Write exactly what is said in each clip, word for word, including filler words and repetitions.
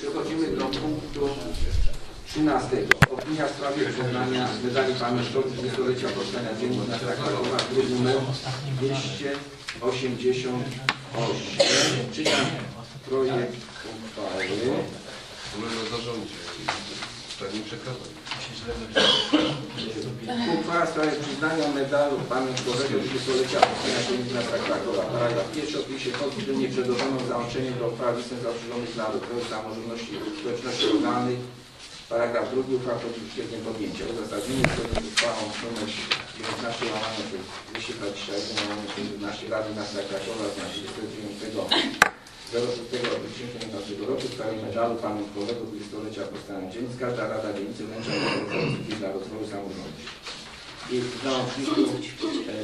Przechodzimy do punktu trzynastego. Opinia w sprawie przyznania medali pamiątkowych dwudziestolecia powstania dziennika Krakowa, druk numer dwieście osiemdziesiąt osiem. Czytam projekt uchwały. Mówimy o zarządzie. Tak nie przekazać. Uchwała w sprawie przyznania medalu pamiątkowego dwudziestolecia powstania dziennika Krakowa. Paragraf pierwszy. Opisie pozytywnie przedłożoną załączeniem do uchwały listę zastrzeżonych dla rozwoju samorządności i społeczności lokalnej. Paragraf drugi. Uchwała podjęcia podjęcia. Uzasadnienie zgodnie z uchwałą nr dziewiętnaście łamane przez dwieście dwadzieścia jeden łamane przez jedenaście Rady Miasta Krakowa z dnia trzydziestego dziewiątego szóstego dwa tysiące piętnastego roku w sprawie medalu pamiątkowego dwudziestolecia powstania dziennika. Każda Rada Dzielnicy wręcza zasługi dla rozwoju samorządu. I w załączniku e,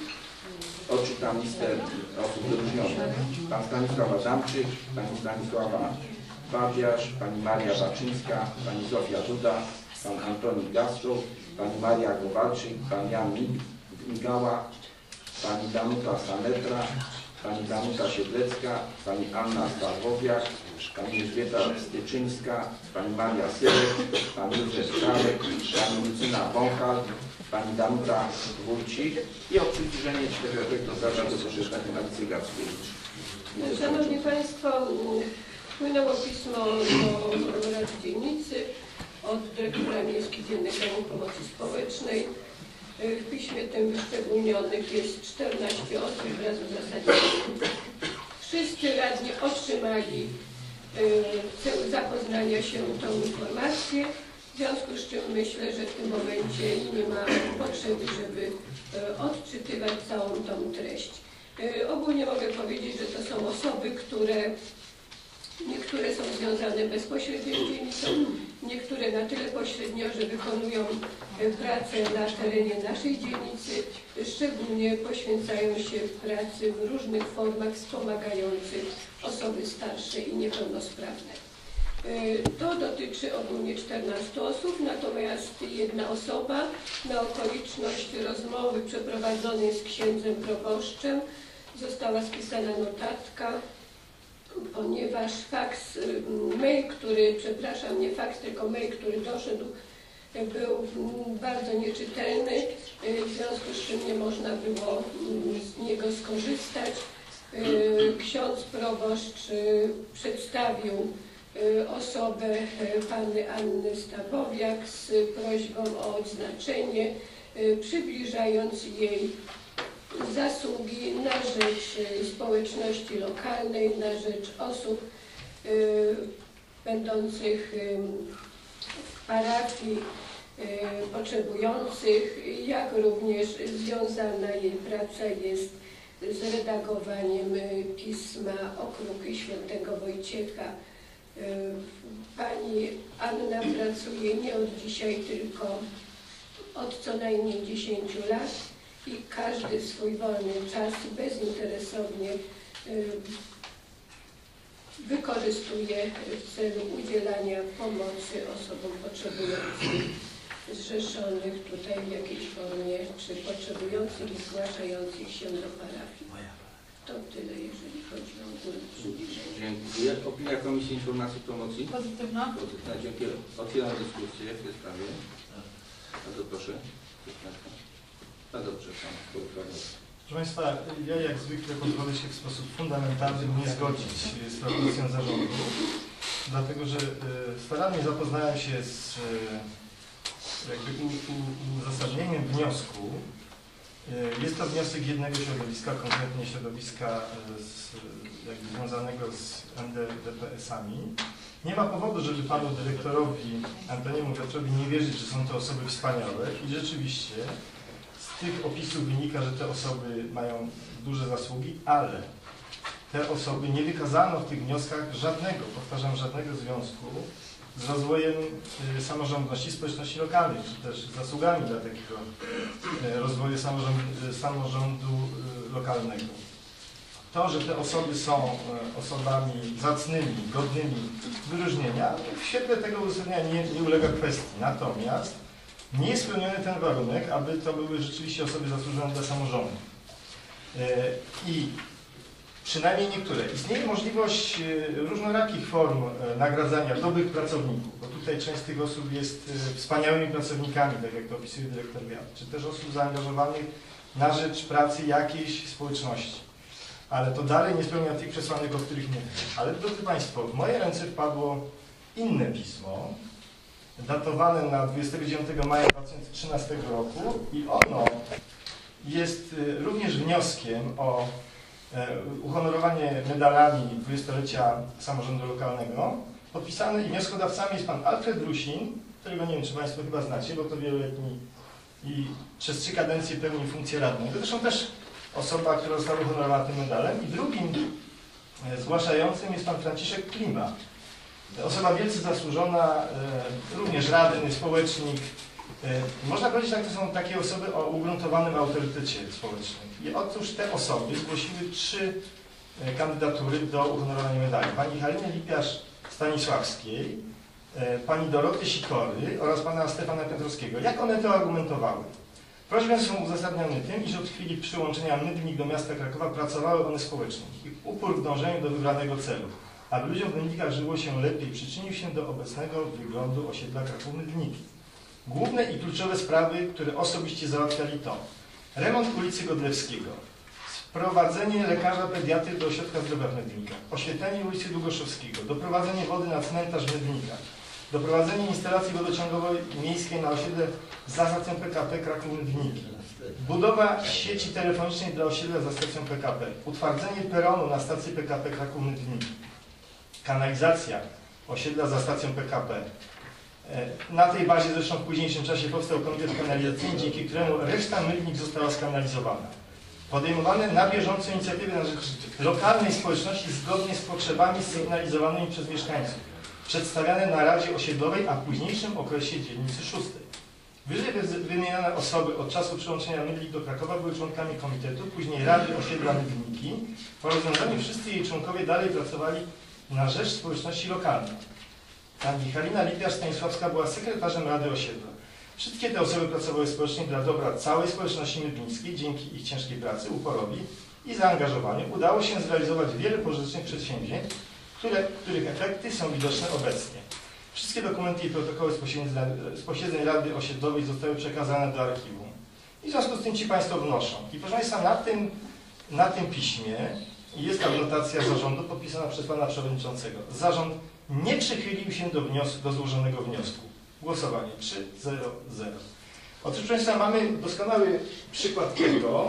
odczytam listę osób wyróżnionych. Pan Stanisław Adamczyk, pani Stanisława Babiarz, pani Maria Baczyńska, pani Zofia Duda, pan Antoni Gastrow, pani Maria Kowalczyk, pan Jan Migała, pani Danuta Sanetra, pani Danuta Siedlecka, pani Anna Stawowiak, pani Elżbieta Styczyńska, pani Maria Syrek, pan Józef Czarek, pani Lucyna Wąchal, pani Danuta Wójcik i o przybliżenie czterech efektów zarządu proszę panią Alicję Gackiewicz. Szanowni Państwo, wpłynęło pismo do Rady Dzielnicy od dyrektora Miejskich Dziennych Domów Pomocy Społecznej. W piśmie tym wyszczególnionych jest czternaście osób wraz z uzasadnieniem. Wszyscy radni otrzymali cel zapoznania się tą informację, w związku z czym myślę, że w tym momencie nie ma potrzeby, żeby odczytywać całą tą treść. Ogólnie mogę powiedzieć, że to są osoby, które niektóre są związane bezpośrednio z dzielnicą, niektóre na tyle pośrednio, że wykonują pracę na terenie naszej dzielnicy, szczególnie poświęcają się w pracy w różnych formach wspomagających osoby starsze i niepełnosprawne. To dotyczy ogólnie czternastu osób, natomiast jedna osoba na okoliczność rozmowy przeprowadzonej z księdzem proboszczem została spisana notatka, ponieważ faks, mail, który, przepraszam, nie faks, tylko mail, który doszedł, był bardzo nieczytelny, w związku z czym nie można było z niego skorzystać. Ksiądz proboszcz przedstawił osobę pani Anny Stawowiak z prośbą o odznaczenie, przybliżając jej zasługi na rzecz społeczności lokalnej, na rzecz osób y, będących y, w parafii, y, potrzebujących, jak również związana jej praca jest z redagowaniem y, pisma Okruchy Świętego Wojciecha. Y, pani Anna pracuje nie od dzisiaj, tylko od co najmniej dziesięciu lat. I każdy swój wolny czas bezinteresownie y, wykorzystuje w celu udzielania pomocy osobom potrzebującym, zrzeszonych tutaj w jakiejś formie, czy potrzebujących i zgłaszających się do parafii. To tyle, jeżeli chodzi o ogólne przybliżenie. Dziękuję. Opinia Komisji Informacji i Promocji? Pozytywna. Pozytywna. Dziękuję. Otwieram dyskusję w tej sprawie. Bardzo proszę. No dobrze, pan. Proszę Państwa, ja jak zwykle pozwolę się w sposób fundamentalny nie zgodzić z propozycją zarządu, dlatego że starannie zapoznałem się z jakby uzasadnieniem wniosku. Jest to wniosek jednego środowiska, konkretnie środowiska z, jakby związanego z M D P S-ami. Nie ma powodu, żeby panu dyrektorowi Antoniemu Piotrowi nie wierzyć, że są to osoby wspaniałe i rzeczywiście z tych opisów wynika, że te osoby mają duże zasługi, ale te osoby nie wykazano w tych wnioskach żadnego, powtarzam, żadnego związku z rozwojem y, samorządności, społeczności lokalnej, czy też zasługami dla takiego y, rozwoju samorządu, y, samorządu y, lokalnego. To, że te osoby są y, osobami zacnymi, godnymi wyróżnienia, w świetle tego uzasadnienia nie, nie ulega kwestii. Natomiast nie jest spełniony ten warunek, aby to były rzeczywiście osoby zasłużone dla samorządu. I przynajmniej niektóre. Istnieje możliwość różnorakich form nagradzania dobrych pracowników, bo tutaj część z tych osób jest wspaniałymi pracownikami, tak jak to opisuje dyrektor Wiat, czy też osób zaangażowanych na rzecz pracy jakiejś społeczności. Ale to dalej nie spełnia tych przesłanek, o których nie wiem. Ale drodzy Państwo, w moje ręce wpadło inne pismo, datowane na dwudziestego dziewiątego maja dwa tysiące trzynastego roku i ono jest również wnioskiem o uhonorowanie medalami dwudziestolecia samorządu lokalnego. Podpisany i wnioskodawcami jest pan Alfred Rusin, którego nie wiem, czy Państwo chyba znacie, bo to wieloletni i przez trzy kadencje pełni funkcję radnego. Zresztą też osoba, która została uhonorowana tym medalem. I drugim zgłaszającym jest pan Franciszek Klima. Osoba wielce zasłużona, również radny, społecznik. Można powiedzieć, że to są takie osoby o ugruntowanym autorytecie społecznym. I otóż te osoby zgłosiły trzy kandydatury do uhonorowania medali. Pani Haliny Lipiarz-Stanisławskiej, pani Doroty Sikory oraz pana Stefana Piotrowskiego. Jak one to argumentowały? Prośby są uzasadnione tym, iż od chwili przyłączenia Mydlik do miasta Krakowa pracowały one społecznie. Ich upór w dążeniu do wybranego celu, aby ludziom w Mydlikach żyło się lepiej, przyczynił się do obecnego wyglądu osiedla Kraków-Mydliki. Główne i kluczowe sprawy, które osobiście załatwiali to: remont ulicy Godlewskiego, sprowadzenie lekarza pediatry do ośrodka zdrowia w Mydlikach, oświetlenie ulicy Długoszowskiego, doprowadzenie wody na cmentarz w Mydlikach, doprowadzenie instalacji wodociągowej miejskiej na osiedle za stacją P K P Kraków-Mydliki, budowa sieci telefonicznej dla osiedla za stacją P K P, utwardzenie peronu na stacji P K P Kraków-Mydliki, kanalizacja osiedla za stacją P K P. Na tej bazie zresztą w późniejszym czasie powstał komitet kanalizacyjny, dzięki któremu reszta Mydlik została skanalizowana. Podejmowane na bieżąco inicjatywy na rzecz lokalnej społeczności zgodnie z potrzebami sygnalizowanymi przez mieszkańców, przedstawiane na Radzie Osiedlowej, a w późniejszym okresie dzielnicy szóstej. Wyżej wymienione osoby od czasu przyłączenia Mydlik do Krakowa były członkami komitetu, później Rady Osiedla Mydliki. Po rozwiązaniu wszyscy jej członkowie dalej pracowali na rzecz społeczności lokalnej. Pani Halina Lipiarz-Stanisławska była sekretarzem Rady Osiedla. Wszystkie te osoby pracowały społecznie dla dobra całej społeczności mydlińskiej. Dzięki ich ciężkiej pracy, uporowi i zaangażowaniu udało się zrealizować wiele pożytecznych przedsięwzięć, które, których efekty są widoczne obecnie. Wszystkie dokumenty i protokoły z posiedzeń, z posiedzeń Rady Osiedlowej zostały przekazane do archiwum. I w związku z tym ci Państwo wnoszą. I proszę Państwa, na tym, na tym piśmie jest anotacja zarządu podpisana przez Pana Przewodniczącego. Zarząd nie przychylił się do, wniosku, do złożonego wniosku. Głosowanie trzy zero zero. Otóż, proszę Państwa, mamy doskonały przykład tego,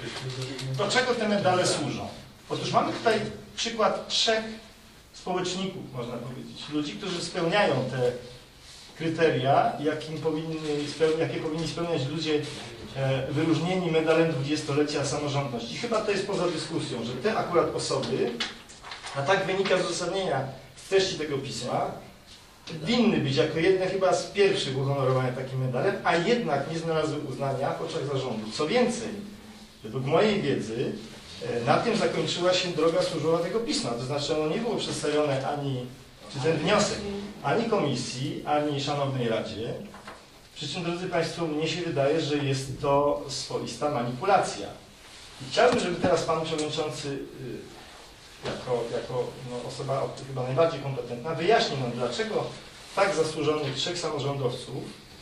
do czego te medale służą. Otóż mamy tutaj przykład trzech społeczników, można powiedzieć. Ludzi, którzy spełniają te kryteria, jakim powinny, jakie powinni spełniać ludzie e, wyróżnieni medalem dwudziestolecia samorządności. Chyba to jest poza dyskusją, że te akurat osoby, a tak wynika z uzasadnienia z treści tego pisma, winny być jako jedne chyba z pierwszych uhonorowania takim medalem, a jednak nie znalazły uznania w oczach zarządu. Co więcej, według mojej wiedzy, na tym zakończyła się droga służbowa tego pisma. To znaczy ono nie było przedstawione ani, czy ten wniosek, ani komisji, ani Szanownej Radzie. Przy czym, drodzy Państwo, mnie się wydaje, że jest to swoista manipulacja. I chciałbym, żeby teraz Pan Przewodniczący, jako, jako no, osoba chyba najbardziej kompetentna, wyjaśnił nam, dlaczego tak zasłużonych trzech samorządowców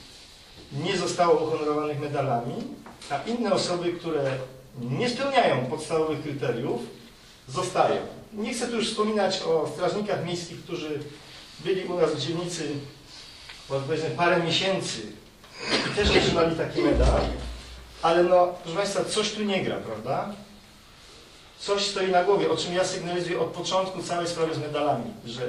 nie zostało uhonorowanych medalami, a inne osoby, które nie spełniają podstawowych kryteriów, zostają. Nie chcę tu już wspominać o strażnikach miejskich, którzy byli u nas w dzielnicy powiedzmy parę miesięcy i też otrzymali taki medal, ale no, proszę Państwa, coś tu nie gra, prawda? Coś stoi na głowie, o czym ja sygnalizuję od początku całej sprawy z medalami, że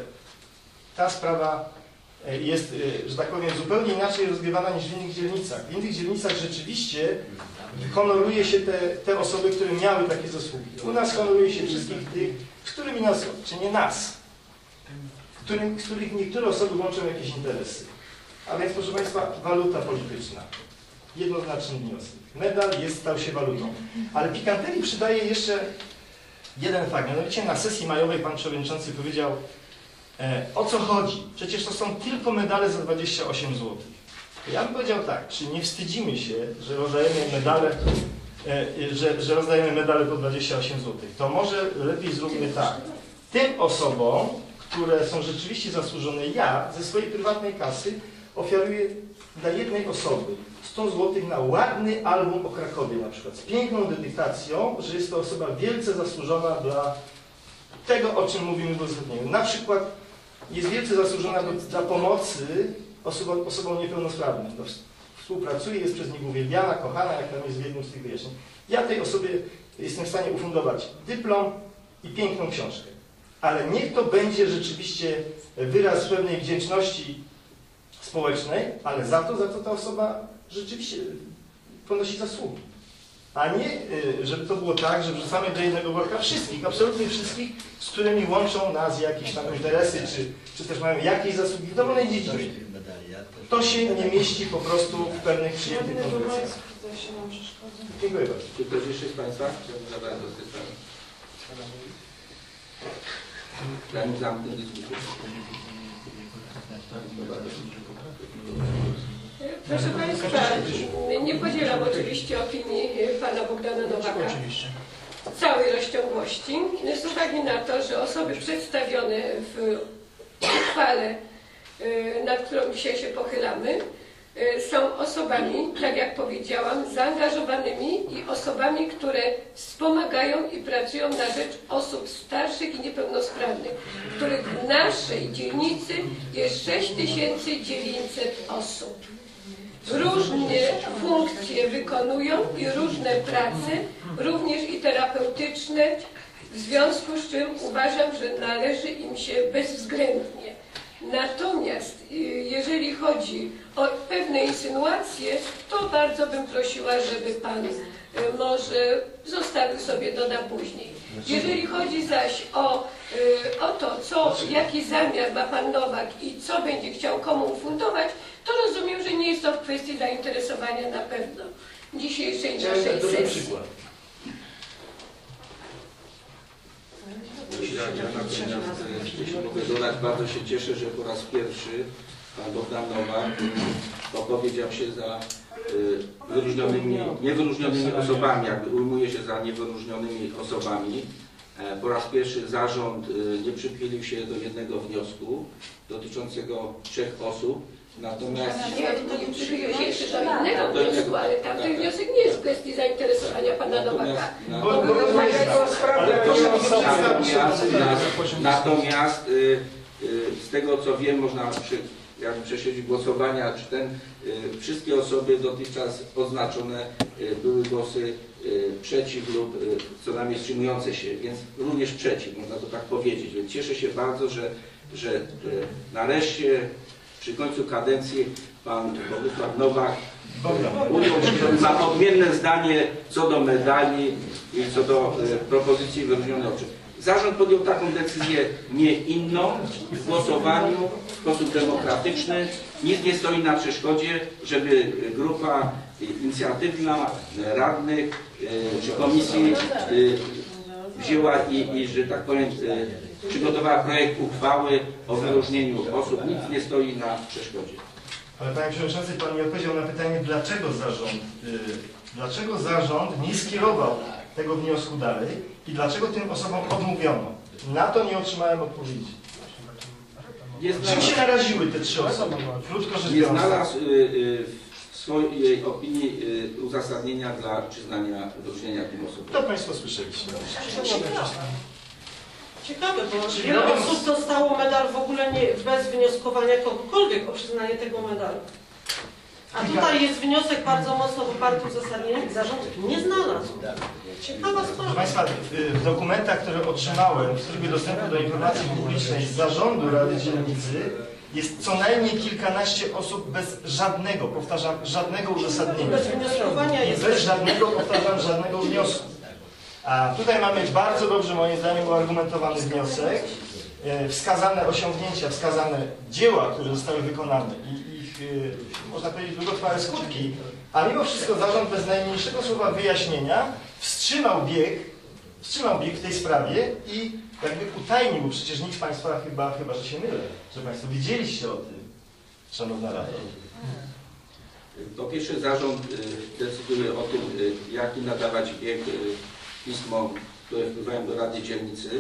ta sprawa jest, że tak powiem, zupełnie inaczej rozgrywana niż w innych dzielnicach. W innych dzielnicach rzeczywiście honoruje się te, te osoby, które miały takie zasługi. U nas honoruje się wszystkich tych, z którymi nas, czy nie nas, którym, z których niektóre osoby łączą jakieś interesy. A więc, proszę Państwa, waluta polityczna. Jednoznaczny wniosek. Medal jest, stał się walutą. Ale pikanterii przydaje jeszcze jeden fakt. Mianowicie na sesji majowej Pan Przewodniczący powiedział, e, o co chodzi? Przecież to są tylko medale za dwadzieścia osiem złotych. Ja bym powiedział tak, czy nie wstydzimy się, że rozdajemy medale e, że, że rozdajemy medale po dwadzieścia osiem złotych, to może lepiej zróbmy tak. Tym osobom, które są rzeczywiście zasłużone, ja ze swojej prywatnej kasy ofiaruję dla jednej osoby sto złotych na ładny album o Krakowie na przykład, z piękną dedykacją, że jest to osoba wielce zasłużona dla tego, o czym mówimy w uzasadnieniu. Na przykład jest wielce zasłużona do, dla pomocy osobom, osobom niepełnosprawnym. No, współpracuje, jest przez nich uwielbiana, kochana, jak tam jest w jednym z tych wyjaśnień. Ja tej osobie jestem w stanie ufundować dyplom i piękną książkę. Ale niech to będzie rzeczywiście wyraz pewnej wdzięczności społecznej, ale za to, za co ta osoba rzeczywiście ponosi zasługi. A nie, żeby to było tak, że wrzucamy do jednego worka wszystkich, absolutnie wszystkich, z którymi łączą nas jakieś tam interesy, czy, czy też mają jakieś zasługi w dowolnej dziedzinie. To się nie mieści po prostu w pewnych przyjętych konwencjach. Dziękuję bardzo. Czy ktoś jeszcze z Państwa chciałby zabrać do tej sprawy? Zanim zamknę dyskusję. Proszę Państwa, nie podzielam oczywiście opinii Pana Bogdana Nowaka w całej rozciągłości, z uwagi na to, że osoby przedstawione w uchwale, nad którą dzisiaj się pochylamy, są osobami, tak jak powiedziałam, zaangażowanymi i osobami, które wspomagają i pracują na rzecz osób starszych i niepełnosprawnych, których w naszej dzielnicy jest sześć tysięcy dziewięćset osób. Różne funkcje wykonują i różne prace, również i terapeutyczne, w związku z czym uważam, że należy im się bezwzględnie. Natomiast jeżeli chodzi o pewne insynuacje, to bardzo bym prosiła, żeby Pan może zostawił sobie to na później. Jeżeli chodzi zaś o, o to, co, jaki zamiar ma Pan Nowak i co będzie chciał komu fundować, to rozumiem, że nie jest to w kwestii zainteresowania na pewno dzisiejszej naszej sesji. Ja, ja natomiast, jeśli mogę dodać, bardzo się cieszę, że po raz pierwszy Pan Bogdan Nowak opowiedział się za y, wyróżnionymi, niewyróżnionymi osobami, jakby ujmuje się za niewyróżnionymi osobami. E, po raz pierwszy zarząd y, nie przychylił się do jednego wniosku dotyczącego trzech osób. Natomiast Nie, nie przychylił się jeszcze do innego wniosku, ale tamten wniosek nie jest w kwestii zainteresowania Pana Nowaka. Natomiast, natomiast y, y, z tego co wiem, można przy jakby prześledzić głosowania, czy ten, y, wszystkie osoby dotychczas oznaczone y, były głosy y, przeciw lub y, co najmniej wstrzymujące się, więc również przeciw, można to tak powiedzieć. Więc cieszę się bardzo, że, że y, nareszcie przy końcu kadencji Pan Bogusław Nowak ujął, ma odmienne zdanie co do medali i co do y, propozycji wyróżnionej oczy. Zarząd podjął taką decyzję nie inną w głosowaniu w sposób demokratyczny. Nic nie stoi na przeszkodzie, żeby grupa inicjatywna radnych czy komisji wzięła i, i że tak powiem, przygotowała projekt uchwały o wyróżnieniu osób. Nic nie stoi na przeszkodzie. Ale Panie Przewodniczący, Pan nie odpowiedział na pytanie, dlaczego zarząd, yy, dlaczego zarząd nie skierował tego wniosku dalej i dlaczego tym osobom odmówiono. Na to nie otrzymałem odpowiedzi. Czym się naraziły te trzy osoby? Krótko rzecz Nie biorąc. znalazł y, y, w swojej opinii y, uzasadnienia dla przyznania wyróżnienia tym osobom. To Państwo słyszeliście. Ciekawe, bo wiele osób dostało medal w ogóle nie, bez wnioskowania kogokolwiek o przyznanie tego medalu. A tutaj jest wniosek bardzo mocno poparty uzasadnieniem i zarząd nie znalazł. Ciekawa Proszę sprawa. Państwa, w dokumentach, które otrzymałem w trybie dostępu do informacji publicznej z zarządu Rady Dzielnicy jest co najmniej kilkanaście osób bez żadnego, powtarzam, żadnego uzasadnienia. Bez wnioskowania jest... Bez żadnego, powtarzam, żadnego wniosku. A tutaj mamy bardzo dobrze, moim zdaniem, uargumentowany wniosek, wskazane osiągnięcia, wskazane dzieła, które zostały wykonane i ich, można powiedzieć, długotrwałe skutki, a mimo wszystko zarząd bez najmniejszego słowa wyjaśnienia wstrzymał bieg, wstrzymał bieg w tej sprawie i jakby utajnił, bo przecież nikt z Państwa chyba, chyba, że się mylę, że Państwo wiedzieliście o tym, Szanowna Rado. Po pierwsze zarząd y, decyduje o tym, y, jaki nadawać bieg y, pismom, które wpływają do Rady Dzielnicy.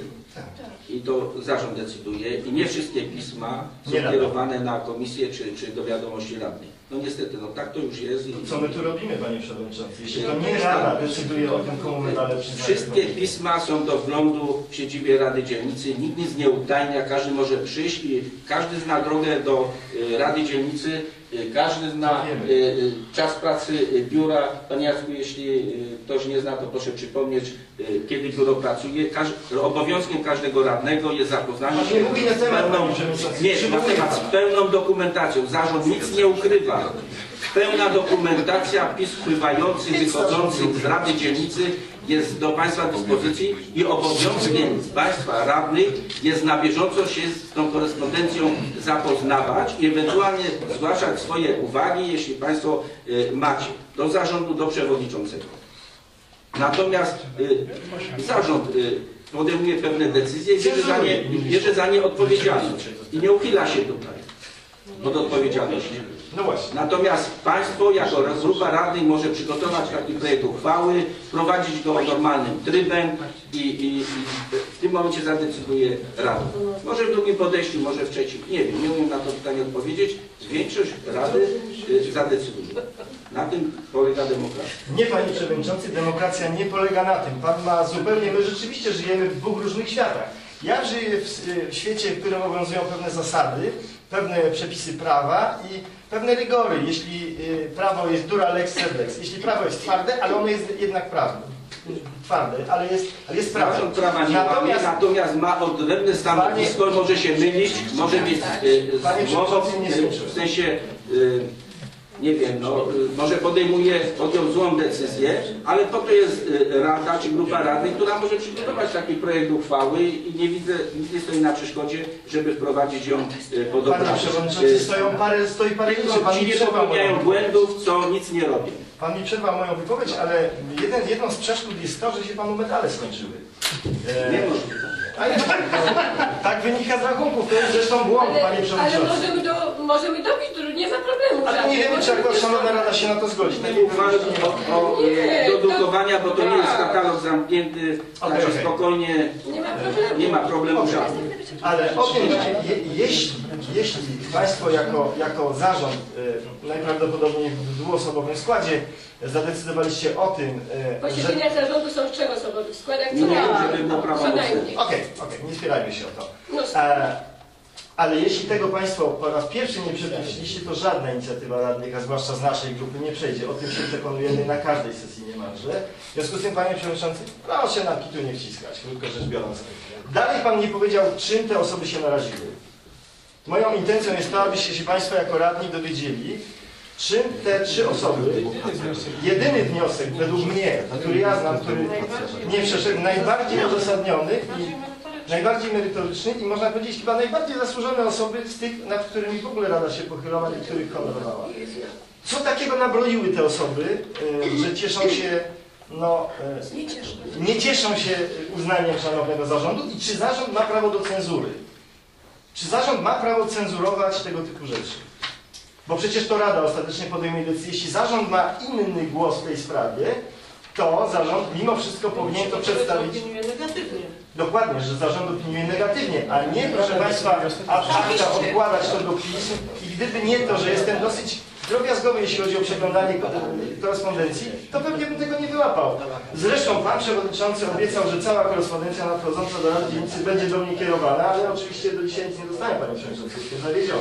I to zarząd decyduje i nie wszystkie pisma są Nie kierowane na komisję czy, czy do wiadomości radnej. No niestety, no tak to już jest. I, Co my tu robimy, panie przewodniczący? Jeśli to nie Rada decyduje o tym, komu medale przyznaje. Wszystkie pisma są do wglądu w siedzibie Rady Dzielnicy, nikt nic nie utajnia, każdy może przyjść i każdy zna drogę do y, Rady Dzielnicy, y, każdy zna y, y, czas pracy y, biura. Panie Jacku, jeśli y, ktoś nie zna, to proszę przypomnieć, y, kiedy biuro pracuje. Każ obowiązkiem każdego radnego jest zapoznanie się z pełną, nie, na temat, z pełną dokumentacją. Zarząd nic nie ukrywa. Pełna dokumentacja pism wpływających, wychodzących z Rady Dzielnicy jest do Państwa dyspozycji i obowiązkiem Państwa radnych jest na bieżąco się z tą korespondencją zapoznawać i ewentualnie zgłaszać swoje uwagi, jeśli Państwo y, macie, do zarządu, do przewodniczącego. Natomiast y, zarząd y, podejmuje pewne decyzje i bierze za nie, bierze za nie odpowiedzialność i nie uchyla się tutaj od odpowiedzialności. No właśnie. Natomiast Państwo jako grupa radnych może przygotować taki projekt uchwały, prowadzić go normalnym trybem i, i, i w tym momencie zadecyduje Rada. Może w drugim podejściu, może w trzecim, nie wiem, nie umiem na to pytanie odpowiedzieć. Większość Rady y, zadecyduje. Na tym polega demokracja. Nie, panie przewodniczący, demokracja nie polega na tym. Pan ma zupełnie, my rzeczywiście żyjemy w dwóch różnych światach. Ja żyję w, w świecie, w którym obowiązują pewne zasady, pewne przepisy prawa i pewne rygory. Jeśli y, prawo jest dura lex sed lex, jeśli prawo jest twarde, ale ono jest jednak prawne. Twarde, ale jest, ale jest prawo. Zarząd prawa nie Natomiast, ma, natomiast ma odrębne stanowisko, może się mylić, może mieć y, Panie przewodniczący, nie y, skończyłem. w sensie y, nie wiem, no, y, może podejmuje podjął złą decyzję, ale po to jest y, Rada czy grupa radnych, która może przygotować taki projekt uchwały i nie widzę, nic nie stoi na przeszkodzie, żeby wprowadzić ją y, pod panie obrady. przewodniczący, Y, stoją parę, stoi parę Ci, Pan ci mi nie przerwał popełniają moją- błędów, co nic nie robią. Pan mi przerwał moją wypowiedź, ale jeden, jedną z przeszkód jest to, że się panu medale skończyły. E, Nie może. a nie, tak wynika z rachunków, to jest zresztą błąd, Ale, panie ale przewodniczący. możemy, do, możemy dobić, tu nie ma problemu. Ale nie żadnych. wiemy, czy Możemy akurat Szanowna dyskutować. Rada się na to zgodzi. Nie uchwalę o, o Nie, do drukowania, bo to nie jest tak. katalog zamknięty, Okej, także okej. spokojnie, Nie ma problemu. nie ma problemu Okej. żadnych. Ale o tym, je, jeśli, jeśli Państwo jako, jako zarząd y, najprawdopodobniej w dwuosobowym składzie zadecydowaliście o tym, y, że... Posiedzenia zarządu są w trzyosobowych składach. Nie Co wiem, najmniej. żeby było Co prawomocne. najmniej. Okej, okej, nie spierajmy się o to. No, E, ale jeśli tego Państwo po raz pierwszy nie przeprosiliście, to żadna inicjatywa radnych, a zwłaszcza z naszej grupy, nie przejdzie. O tym się przekonujemy na każdej sesji niemalże. W związku z tym, Panie Przewodniczący, proszę nam kitu nie wciskać, krótko rzecz biorąc. Dalej Pan nie powiedział, czym te osoby się naraziły. Moją intencją jest to, abyście się Państwo jako radni dowiedzieli, czym te trzy osoby, jedyny wniosek według mnie, który ja znam, który nie przeszedł, najbardziej uzasadniony i najbardziej merytoryczny i można powiedzieć chyba najbardziej zasłużone osoby z tych, nad którymi w ogóle Rada się pochylała i których honorowała. Co takiego nabroiły te osoby, y, że cieszą się, no, y, nie cieszą się uznaniem szanownego zarządu i czy zarząd ma prawo do cenzury? Czy zarząd ma prawo cenzurować tego typu rzeczy? Bo przecież to Rada ostatecznie podejmie decyzję. Jeśli zarząd ma inny głos w tej sprawie, to zarząd mimo wszystko powinien to przedstawić. Opiniuje negatywnie. Dokładnie, że zarząd opiniuje negatywnie, a nie, proszę Państwa, ad acta odkładać to do pism i gdyby nie to, że jestem dosyć drobiazgowy, jeśli chodzi o przeglądanie korespondencji, to pewnie bym tego nie wyłapał. Zresztą Pan Przewodniczący obiecał, że cała korespondencja nadchodząca do Rady Dzielnicy będzie do mnie kierowana, ale oczywiście do dzisiaj nic nie dostałem, Panie Przewodniczący, jestem zawiedziony.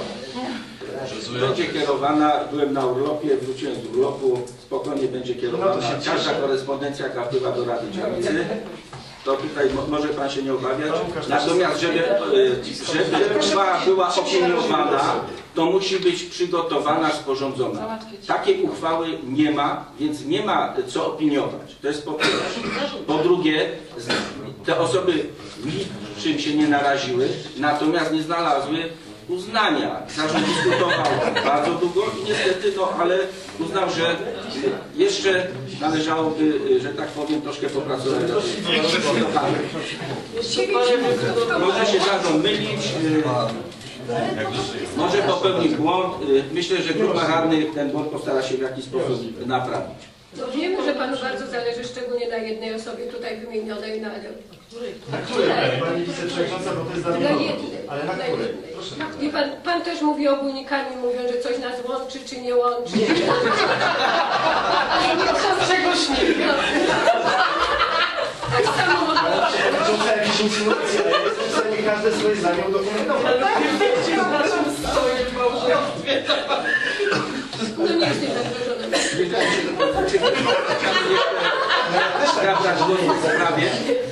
Będzie kierowana, byłem na urlopie, wróciłem z urlopu, spokojnie będzie kierowana. No to się Każda cieszę. korespondencja, jaka wpływa do Rady Dzielnicy, to tutaj mo może Pan się nie obawiać. Pan Łukasz, Natomiast, żeby, y, żeby uchwała była opiniowana, to musi być przygotowana, sporządzona. Takiej uchwały nie ma, więc nie ma co opiniować. To jest po pierwsze. Po drugie, te osoby niczym się nie naraziły, natomiast nie znalazły uznania. Zarząd dyskutował bardzo długo i niestety, no ale uznał, że jeszcze należałoby, że tak powiem, troszkę popracować. Jeszcze parę minut do Może się zarząd mylić, może popełnić popełnił błąd. Y, Myślę, że grupa radnych ten błąd postara się w jakiś sposób naprawić. No wiemy, że panu bardzo zależy szczególnie na jednej osobie tutaj wymienionej, na, Na której, pani wiceprzewodnicząca, bo to jest dla mnie na nowe. jednej. Ale na na której? jednej. Proszę. I pan, pan też mówi ogólnikami, mówiąc, że coś nas łączy czy nie łączy. Nie, nie. Ale nie są czegoś nie. No. Tak samo można. Rzuca jakieś insynuacje, ale jestem w stanie każde swoje zdanie udokumentować. No nie jestem zagrożona. Wiedziałem, że czy chciałbym jeszcze sprawdzać w sprawie.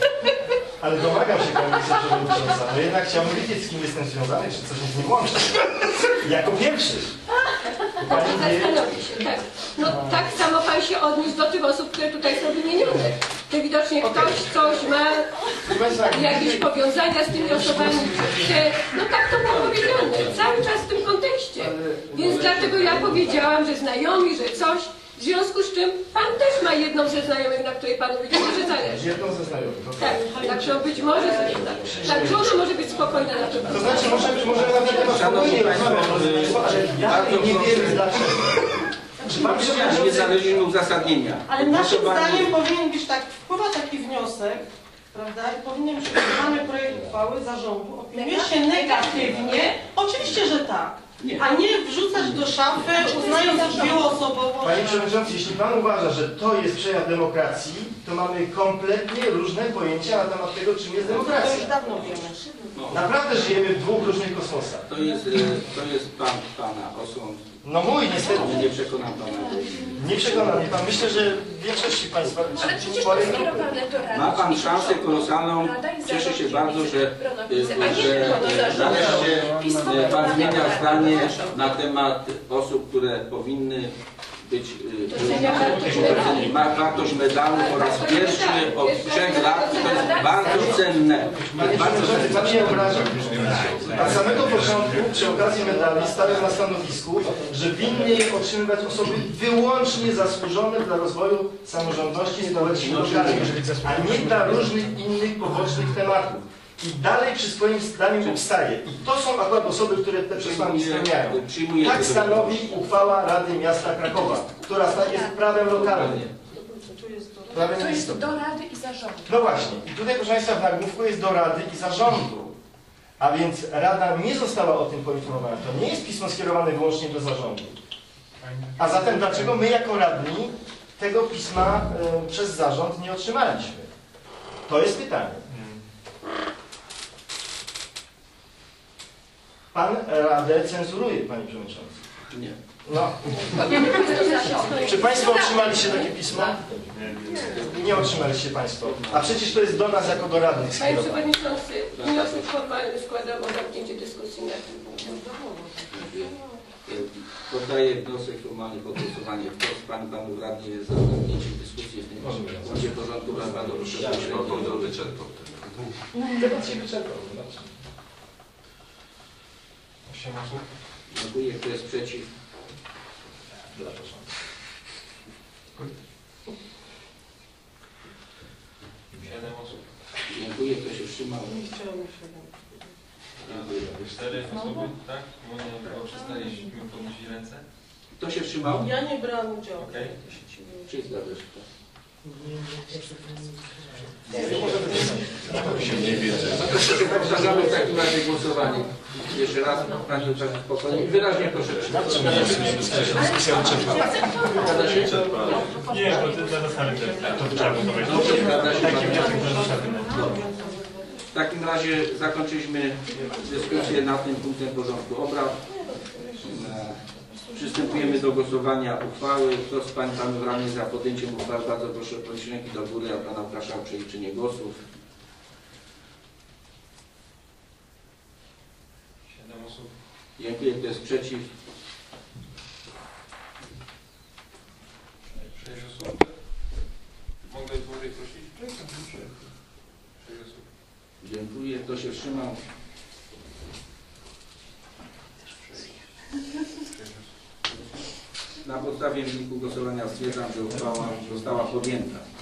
Ale domagam się pani wiceprzewodnicząca, no jednak chciałbym wiedzieć, z kim jestem związany, czy coś mnie nie łączy. Jako pierwszy. Pani wie, Zastanowi się, tak. No tak samo pan się odniósł do tych osób, które tutaj są wymienione. To widocznie ktoś coś ma, proszę Państwa, jakieś powiązania z tymi osobami, chce, no tak to było powiedziane, cały czas w tym kontekście. Więc dlatego ja powiedziałam, że znajomi, że coś, w związku z czym pan też ma jedną ze znajomych, na której panu być może zależy. jedną ze znajomych. to Tak, także być może zależy. Także ona może być spokojna na to. To znaczy, może, możemy na ten temat spokojnie rozmawiać, ale ja nie wiem dlaczego. Czy pan Nie przewodniczący... zależy mi uzasadnienia. Ale naszym Głosowanie- zdaniem powinien być tak, wpływa taki wniosek, prawda, i powinien być mamy projekt uchwały zarządu, opiniuje się negatywnie, oczywiście, że tak, Nie. a nie wrzucać do szafy, uznając wieloosobowość. Panie Przewodniczący, jeśli Pan uważa, że to jest przejaw demokracji, to mamy kompletnie różne pojęcia na temat tego, czym jest To już demokracja. dawno wiemy. Naprawdę żyjemy w dwóch różnych kosmosach. To jest, y, to jest pan, pana osąd. No mój, niestety. Nie przekonam pana. Nie przekona mnie Pan. Myślę, że w większości Państwa... Ale przecież to jest skierowane do Rady. Ma pan szansę kolosalną. Rada i Cieszę się zarząd bardzo, że, Bronowice, y, a nie że tylko do zarządu. nareszcie Pismo y, pan Rada zmienia Rada. zdanie na temat osób, które powinny być y, Docenia wartość medalu. ma wartość medalu po raz pierwszy od trzech lat. To jest bardzo cenne. To Panie jest bardzo Przewodniczący, cenne. Pan mnie obraża. Od samego początku, przy okazji medali, stawiam na stanowisku, że winny je otrzymywać osoby wyłącznie zasłużone dla rozwoju samorządności społecznej lokalnej, a nie dla różnych innych pobocznych tematów. I dalej przy swoim zdaniu obstaję. I to są akurat osoby, które te przesłanki spełniają. Przyjmuję Tak tego. stanowi uchwała Rady Miasta Krakowa, która jest prawem lokalnym. Prawem To jest miejscowym. do Rady i zarządu. No właśnie. I tutaj, proszę Państwa, w nagłówku jest do Rady i zarządu. A więc Rada nie została o tym poinformowana. To nie jest pismo skierowane wyłącznie do zarządu. A zatem dlaczego my jako radni tego pisma y, przez zarząd nie otrzymaliśmy? To jest pytanie. Pan Radę cenzuruje, Panie Przewodniczący. Nie. No. Czy Państwo otrzymaliście takie pismo? Nie otrzymaliście Państwo. A przecież to jest do nas jako do radnych Panie skierowane. Przewodniczący, wniosek formalny składam o zamknięcie dyskusji na tym punkcie. Poddaję wniosek formalny pod głosowanie. Kto z pań panów radnych jest za zamknięciem dyskusji w tym punkcie porządku? Bardzo proszę. No to wyczerpał. Temat się wyczerpał. osiem osób. Dziękuję. Kto jest przeciw? Dla porządku. siedem osób. Dziękuję. Kto się wstrzymał? Nie chciałem się. Dziękuję. cztery osoby, tak? Można było przestaliśmy podnosić ręce? Kto się wstrzymał? Ja nie brałam udziału. Okej. Czy zgadzasz się? Powtarzamy w takim razie głosowanie. Jeszcze raz, proszę spokojnie. Wyraźnie proszę przyjąć. Zgadza się? Nie, bo to dla zasady to trzeba powiedzieć. Zgadza się? Taki wniosek dla zasady. Dobrze. W takim razie zakończyliśmy dyskusję nad tym punktem porządku obrad. Przystępujemy do głosowania uchwały. Kto z pań i panów radnych za podjęciem uchwały, bardzo proszę o podnieść ręki do góry, a pana proszę o przeliczenie głosów. siedem osób. Dziękuję. Kto jest przeciw? sześć osób. Mogę dłużej prosić? sześć osób. Dziękuję. Kto się wstrzymał? Na podstawie wyniku głosowania stwierdzam, że uchwała została podjęta.